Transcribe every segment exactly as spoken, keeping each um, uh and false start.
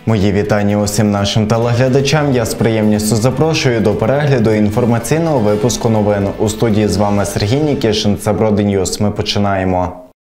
Мої вітання усім нашим телеглядачам. Я з приємністю запрошую до перегляду інформаційного випуску новин. У студії з вами Сергій Нікішин. Це Броди Ньюс. Ми починаємо.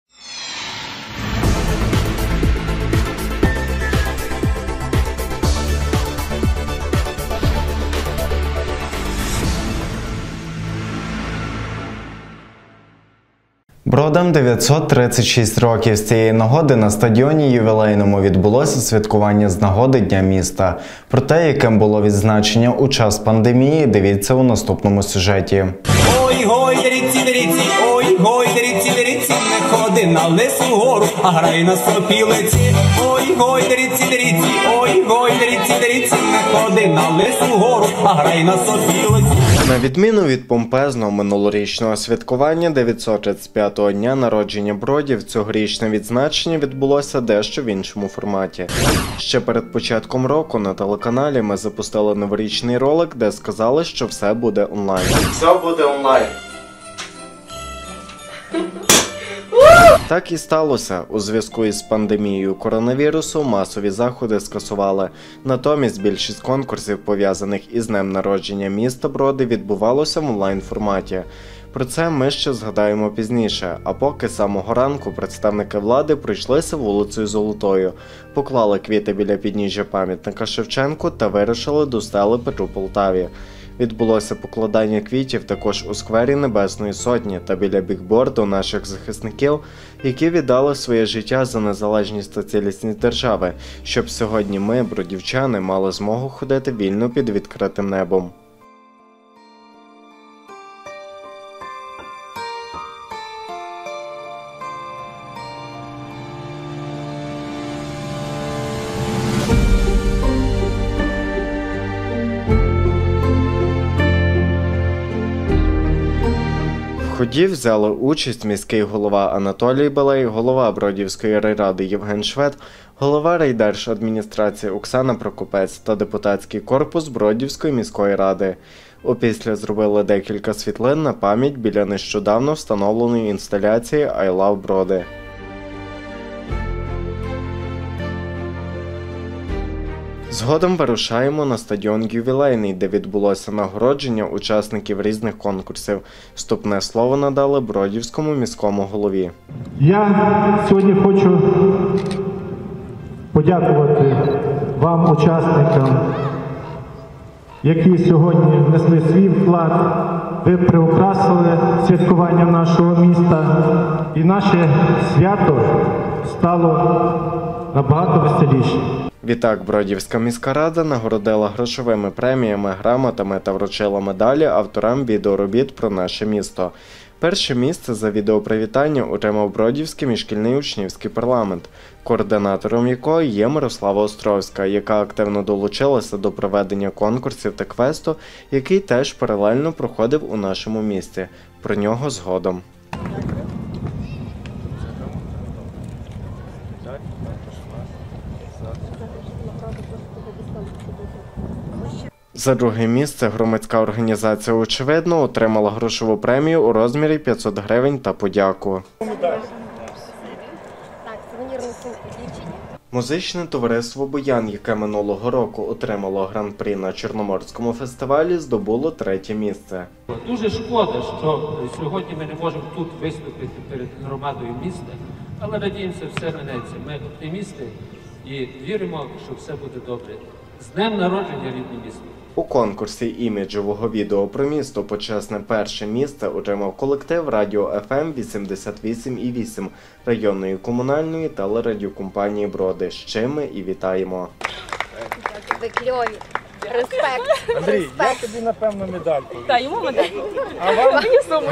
Бродам дев'ятсот тридцять шість років. З цієї нагоди на стадіоні ювілейному відбулося святкування з нагоди Дня міста. Про те, яким було відзначення у час пандемії, дивіться у наступному сюжеті. Ой-гой, деріться, деріться, ой-гой, деріться, деріться, не ходи на лису гору, а грай на сопілиці. Ой-гой, деріться, деріться, ой-гой, деріться, деріться, не ходи на лису гору, а грай на сопілиці. На відміну від помпезного минулорічного святкування дев'ятсот тридцять п'ятого дня народження Бродів, цьогорічне відзначення відбулося дещо в іншому форматі. Ще перед початком року на телеканалі ми запустили новорічний ролик, де сказали, що все буде онлайн. Все буде онлайн. Так і сталося. У зв'язку із пандемією коронавірусу масові заходи скасували. Натомість більшість конкурсів, пов'язаних із днем народження міста Броди, відбувалося в онлайн-форматі. Про це ми ще згадаємо пізніше, а поки з самого ранку представники влади пройшлися вулицею Золотою, поклали квіти біля підніжжя пам'ятника Шевченку та вирушили до стели Петру Полтаві. Відбулося покладання квітів також у сквері Небесної Сотні та біля бікборду наших захисників, які віддали своє життя за незалежність та цілісність держави, щоб сьогодні ми, бродівчани, мали змогу ходити вільно під відкритим небом. В ході взяли участь міський голова Анатолій Балей, голова Бродівської райради Євген Швед, голова райдержадміністрації Оксана Прокопець та депутатський корпус Бродівської міської ради. Опісля зробили декілька світлин на пам'ять біля нещодавно встановленої інсталяції «I love Броди». Згодом вирушаємо на стадіон ювілейний, де відбулося нагородження учасників різних конкурсів. Вступне слово надали Бродівському міському голові. Я сьогодні хочу подякувати вам, учасникам, які сьогодні внесли свій вклад. Ви приукрасили святкування нашого міста, і наше свято стало набагато веселіше. Відтак, Бродівська міська рада нагородила грошовими преміями, грамотами та вручила медалі авторам відеоробіт про наше місто. Перше місце за відеопривітання отримав Бродівський міжшкільний учнівський парламент, координатором якого є Мирослава Островська, яка активно долучилася до проведення конкурсів та квесту, який теж паралельно проходив у нашому місті. Про нього згодом. За друге місце громадська організація «Очевидно» отримала грошову премію у розмірі п'ятсот гривень та подяку. Музичне товариство «Буян», яке минулого року отримало гран-прі на Чорноморському фестивалі, здобуло третє місце. Дуже шкода, що сьогодні ми не можемо тут виступити перед громадою міста, але надіємося, все минеться. Ми оптимісти і віримо, що все буде добре. З днем народження, рідне місто! У конкурсі іміджового відео про місто почесне перше місце отримав колектив Радіо еф ем вісімдесят вісім і вісім районної комунальної телерадіокомпанії Броди, з чим ми і вітаємо. Ви кльові. Респект. Андрій, Респект. я тобі, напевно, медальку. Так, йому медаль. А вам мені суму.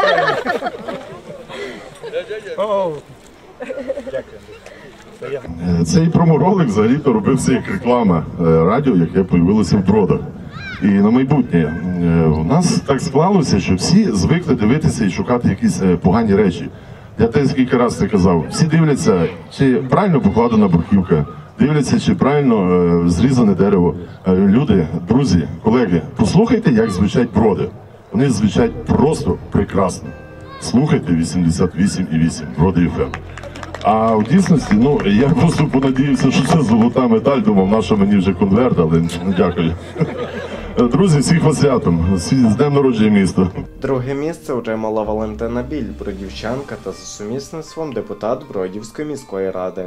Дякую. Цей проморолик взагалі-то робився як реклама радіо, яке з'явилося в Бродах. І на майбутнє у нас так склалося, що всі звикли дивитися і шукати якісь погані речі. Я теж кілька разів це казав. Всі дивляться, чи правильно покладена бруківка, дивляться, чи правильно зрізане дерево. Люди, друзі, колеги, послухайте, як звучать Броди. Вони звучать просто прекрасно. Слухайте вісімдесят вісім і вісім Броди еф ем. А в дійсності, ну, я просто понадіявся, що це золота медаль, думав, на що мені вже конверт, але дякую. Друзі, всіх вас святом, з днем народження міста. Друге місце отримала Валентина Біль, бродівчанка та за сумісництвом депутат Бродівської міської ради.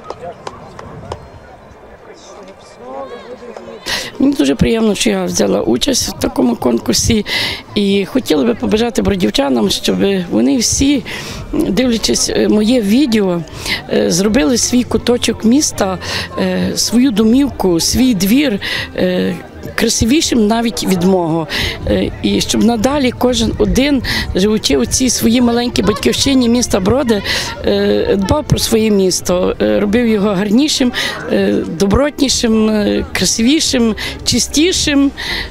Мені дуже приємно, що я взяла участь в такому конкурсі, і хотіла би побажати бродівчанам, щоб вони всі, дивлячись моє відео, зробили свій куточок міста, свою домівку, свій двір красивішим навіть від мого. І щоб надалі кожен один, живучи у цій своїй маленькій батьківщині міста Броди, дбав про своє місто, робив його гарнішим, добротнішим, красивішим, чистішим.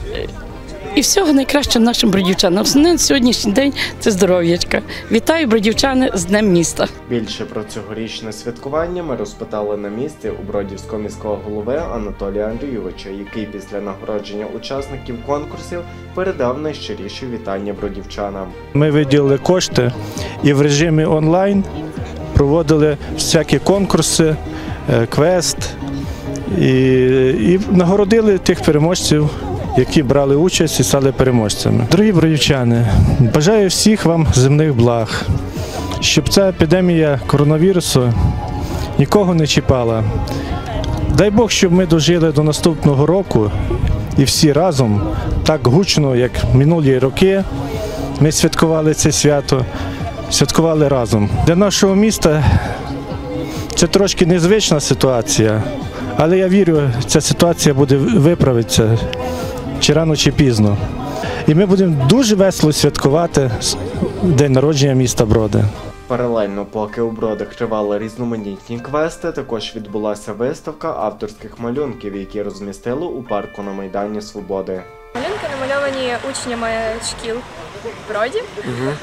І всього найкращого нашим бродівчанам. На сьогоднішній день це здоров'ячка. Вітаю, бродівчани, з Днем міста. Більше про цьогорічне святкування ми розпитали на місці у Бродівського міського голови Анатолія Андрійовича, який після нагородження учасників конкурсів передав найщиріші вітання бродівчанам. Ми виділили кошти і в режимі онлайн проводили всякі конкурси, квест і, і нагородили тих переможців, які брали участь і стали переможцями. Дорогі бродівчани, бажаю всіх вам земних благ, щоб ця епідемія коронавірусу нікого не чіпала. Дай Бог, щоб ми дожили до наступного року і всі разом, так гучно, як минулі роки, ми святкували це свято, святкували разом. Для нашого міста це трошки незвична ситуація, але я вірю, ця ситуація буде виправитися чи рано, чи пізно. І ми будемо дуже весело святкувати день народження міста Броди. Паралельно, поки у Бродах тривали різноманітні квести, також відбулася виставка авторських малюнків, які розмістили у парку на Майдані Свободи. Малюнки намальовані учнями шкіл в Броді, угу.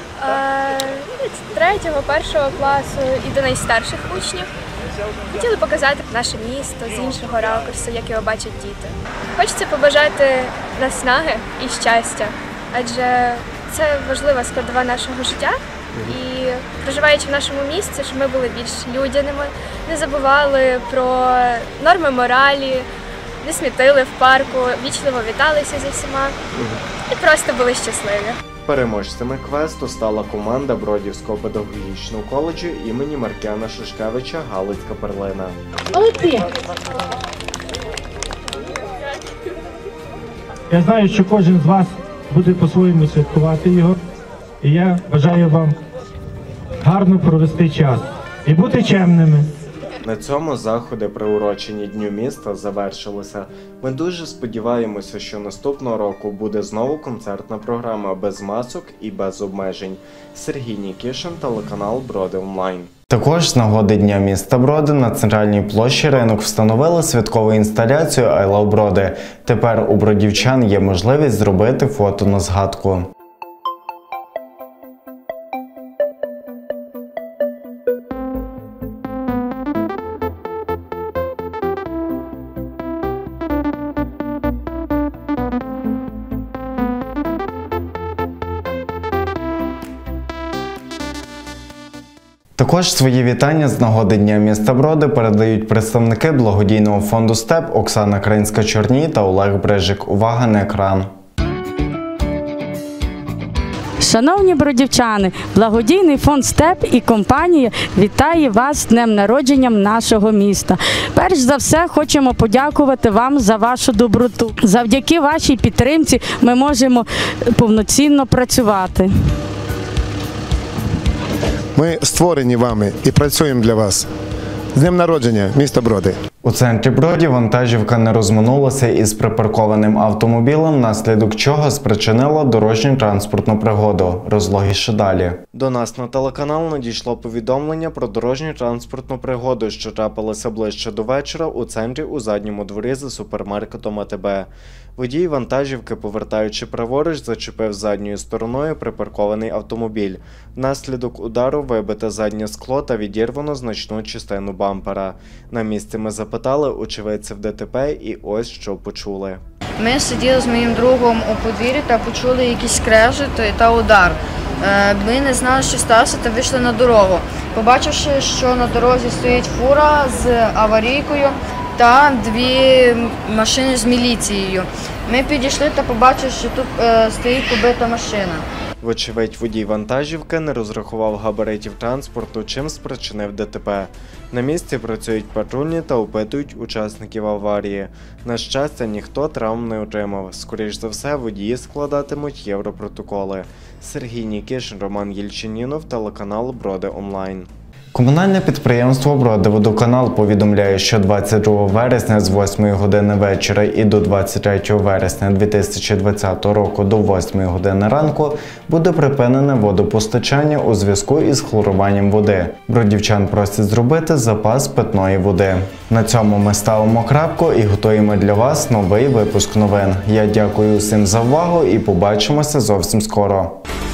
Від третього, першого класу і до найстарших учнів. Хотіли показати наше місто з іншого ракурсу, як його бачать діти. Хочеться побажати наснаги і щастя, адже це важлива складова нашого життя. І проживаючи в нашому місті, щоб ми були більш людяними, не забували про норми моралі, не смітили в парку, вічливо віталися зі всіма і просто були щасливі. Переможцями квесту стала команда Бродівського педагогічного коледжу імені Маркіяна Шишкевича «Галицька перлина». Молодці! Я знаю, що кожен з вас буде по-своєму святкувати його, і я бажаю вам гарно провести час і бути чемними. На цьому заходи, приурочені Дню міста, завершилися. Ми дуже сподіваємося, що наступного року буде знову концертна програма без масок і без обмежень. Сергій Нікішин, телеканал Броди онлайн. Також з нагоди Дня міста Броди на центральній площі Ринок встановили святкову інсталяцію «I love Броди». Тепер у бродівчан є можливість зробити фото на згадку. Також свої вітання з нагоди Дня міста Броди передають представники благодійного фонду «Степ» Оксана Кринська-Чорній та Олег Брижик. Увага на екран! Шановні бродівчани, благодійний фонд «Степ» і компанія вітає вас з днем народженням нашого міста. Перш за все, хочемо подякувати вам за вашу доброту. Завдяки вашій підтримці ми можемо повноцінно працювати. Ми створені вами і працюємо для вас. З днем народження, місто Броди! У центрі Броді вантажівка не розминулася із припаркованим автомобілем, внаслідок чого спричинила дорожньо-транспортну пригоду. Розлогіше далі. До нас на телеканал надійшло повідомлення про дорожньо-транспортну пригоду, що трапилася ближче до вечора у центрі у задньому дворі за супермаркетом АТБ. Водій вантажівки, повертаючи праворуч, зачепив задньою стороною припаркований автомобіль. Внаслідок удару вибите заднє скло та відірвано значну частину бампера. На місці ми запитали очевидців ДТП і ось що почули. Ми сиділи з моїм другом у подвір'ї та почули якісь скрежети та удар. Ми не знали, що сталося, та вийшли на дорогу. Побачивши, що на дорозі стоїть фура з аварійкою та дві машини з міліцією. Ми підійшли та побачили, що тут стоїть побита машина. Вочевидь, водій вантажівки не розрахував габаритів транспорту, чим спричинив ДТП. На місці працюють патрульні та опитують учасників аварії. На щастя, ніхто травм не отримав. Скоріш за все, водії складатимуть європротоколи. Сергій Нікішин, Роман Єльчинінов, телеканал Броди Онлайн. Комунальне підприємство «Бродиводоканал» повідомляє, що двадцять другого вересня з восьмої години вечора і до двадцять третього вересня дві тисячі двадцятого року до восьмої години ранку буде припинене водопостачання у зв'язку із хлоруванням води. Бродівчан просять зробити запас питної води. На цьому ми ставимо крапку і готуємо для вас новий випуск новин. Я дякую усім за увагу і побачимося зовсім скоро.